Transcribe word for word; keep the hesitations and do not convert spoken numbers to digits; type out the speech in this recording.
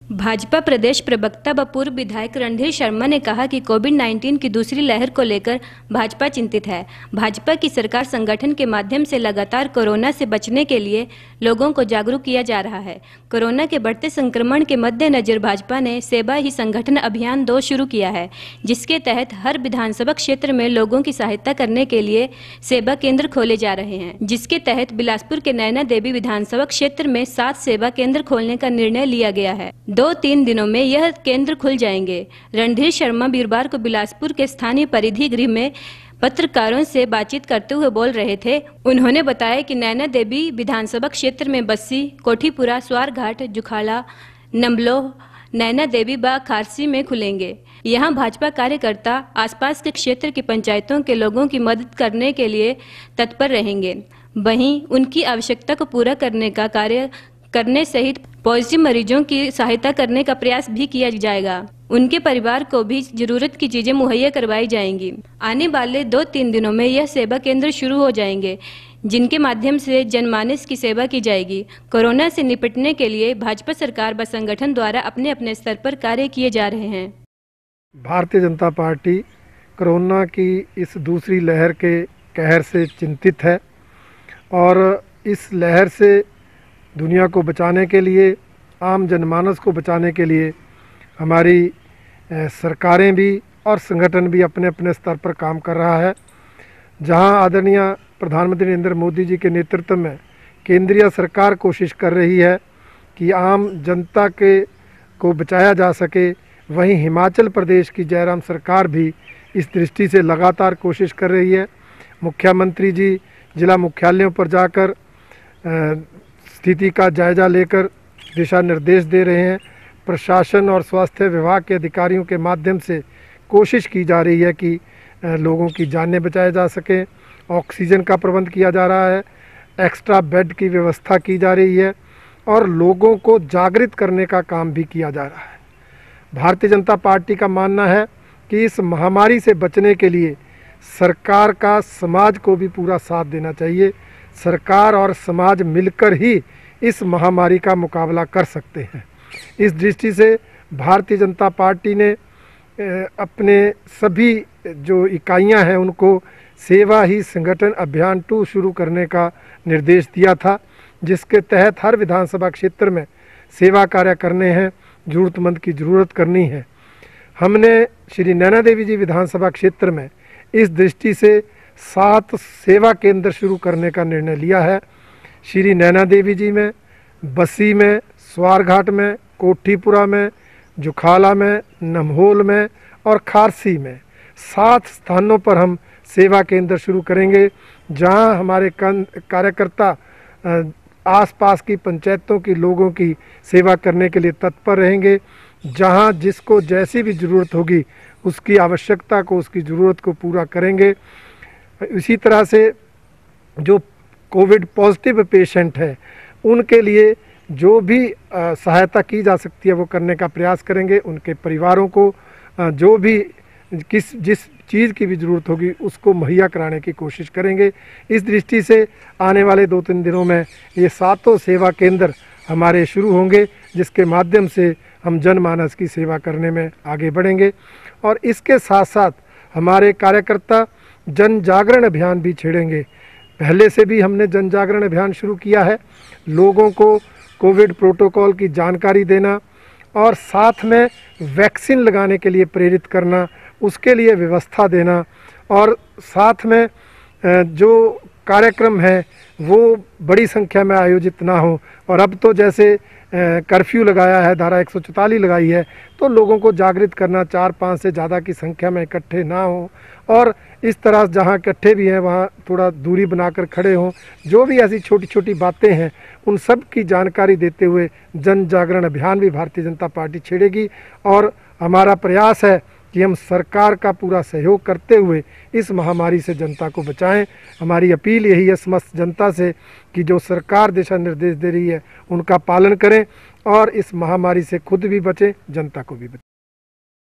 भाजपा प्रदेश प्रवक्ता व पूर्व विधायक रणधीर शर्मा ने कहा कि कोविड नाइन्टीन की दूसरी लहर को लेकर भाजपा चिंतित है। भाजपा की सरकार संगठन के माध्यम से लगातार कोरोना से बचने के लिए लोगों को जागरूक किया जा रहा है। कोरोना के बढ़ते संक्रमण के मद्देनजर भाजपा ने सेवा ही संगठन अभियान दो शुरू किया है, जिसके तहत हर विधानसभा क्षेत्र में लोगों की सहायता करने के लिए सेवा केंद्र खोले जा रहे हैं। जिसके तहत बिलासपुर के नैना देवी विधानसभा क्षेत्र में सात सेवा केंद्र खोलने का निर्णय लिया गया है। दो तीन दिनों में यह केंद्र खुल जाएंगे। रणधीर शर्मा वीरवार को बिलासपुर के स्थानीय परिधि गृह में पत्रकारों से बातचीत करते हुए बोल रहे थे। उन्होंने बताया कि नैना देवी विधानसभा क्षेत्र में बस्सी, कोठीपुरा, स्वारघाट, जुखाला, नमलोह, नैना देवी व खारसी में खुलेंगे। यहां भाजपा कार्यकर्ता आसपास के क्षेत्र की पंचायतों के लोगों की मदद करने के लिए तत्पर रहेंगे। वहीं उनकी आवश्यकता को पूरा करने का कार्य करने सहित पॉजिटिव मरीजों की सहायता करने का प्रयास भी किया जाएगा। उनके परिवार को भी जरूरत की चीजें मुहैया करवाई जाएंगी। आने वाले दो तीन दिनों में यह सेवा केंद्र शुरू हो जाएंगे, जिनके माध्यम से जनमानस की सेवा की जाएगी। कोरोना से निपटने के लिए भाजपा सरकार व संगठन द्वारा अपने अपने स्तर पर कार्य किए जा रहे हैं। भारतीय जनता पार्टी कोरोना की इस दूसरी लहर के कहर से चिंतित है और इस लहर से दुनिया को बचाने के लिए, आम जनमानस को बचाने के लिए हमारी सरकारें भी और संगठन भी अपने अपने स्तर पर काम कर रहा है। जहां आदरणीय प्रधानमंत्री नरेंद्र मोदी जी के नेतृत्व में केंद्रीय सरकार कोशिश कर रही है कि आम जनता के को बचाया जा सके, वहीं हिमाचल प्रदेश की जयराम सरकार भी इस दृष्टि से लगातार कोशिश कर रही है। मुख्यमंत्री जी जिला मुख्यालयों पर जाकर स्थिति का जायजा लेकर दिशा निर्देश दे रहे हैं। प्रशासन और स्वास्थ्य विभाग के अधिकारियों के माध्यम से कोशिश की जा रही है कि लोगों की जानें बचाए जा सकें। ऑक्सीजन का प्रबंध किया जा रहा है, एक्स्ट्रा बेड की व्यवस्था की जा रही है और लोगों को जागृत करने का काम भी किया जा रहा है। भारतीय जनता पार्टी का मानना है कि इस महामारी से बचने के लिए सरकार का समाज को भी पूरा साथ देना चाहिए। सरकार और समाज मिलकर ही इस महामारी का मुकाबला कर सकते हैं। इस दृष्टि से भारतीय जनता पार्टी ने अपने सभी जो इकाइयां हैं उनको सेवा ही संगठन अभियान टू शुरू करने का निर्देश दिया था, जिसके तहत हर विधानसभा क्षेत्र में सेवा कार्य करने हैं, ज़रूरतमंद की ज़रूरत करनी है। हमने श्री नैना देवी जी विधानसभा क्षेत्र में इस दृष्टि से सात सेवा केंद्र शुरू करने का निर्णय लिया है। श्री नैना देवी जी में, बस्सी में, स्वारघाट में, कोठीपुरा में, जुखाला में, नमहोल में और खारसी में सात स्थानों पर हम सेवा केंद्र शुरू करेंगे, जहां हमारे कार्यकर्ता आसपास की पंचायतों की लोगों की सेवा करने के लिए तत्पर रहेंगे। जहां जिसको जैसी भी ज़रूरत होगी उसकी आवश्यकता को, उसकी ज़रूरत को पूरा करेंगे। इसी तरह से जो कोविड पॉजिटिव पेशेंट है उनके लिए जो भी सहायता की जा सकती है वो करने का प्रयास करेंगे। उनके परिवारों को जो भी किस जिस चीज़ की भी ज़रूरत होगी उसको मुहैया कराने की कोशिश करेंगे। इस दृष्टि से आने वाले दो तीन दिनों में ये सातों सेवा केंद्र हमारे शुरू होंगे, जिसके माध्यम से हम जनमानस की सेवा करने में आगे बढ़ेंगे। और इसके साथ साथ हमारे कार्यकर्ता जन जागरण अभियान भी छेड़ेंगे। पहले से भी हमने जन जागरण अभियान शुरू किया है, लोगों को कोविड प्रोटोकॉल की जानकारी देना और साथ में वैक्सीन लगाने के लिए प्रेरित करना, उसके लिए व्यवस्था देना और साथ में जो कार्यक्रम है वो बड़ी संख्या में आयोजित ना हो। और अब तो जैसे कर्फ्यू लगाया है, धारा एक सौ चौतालीस लगाई है, तो लोगों को जागृत करना, चार पाँच से ज़्यादा की संख्या में इकट्ठे ना हो और इस तरह जहां इकट्ठे भी हैं वहां थोड़ा दूरी बनाकर खड़े हों। जो भी ऐसी छोटी छोटी बातें हैं उन सब की जानकारी देते हुए जन जागरण अभियान भी भारतीय जनता पार्टी छेड़ेगी। और हमारा प्रयास है कि हम सरकार का पूरा सहयोग करते हुए इस महामारी से जनता को बचाएं। हमारी अपील यही है समस्त जनता से कि जो सरकार दिशा निर्देश दे रही है उनका पालन करें और इस महामारी से खुद भी बचें, जनता को भी बचें।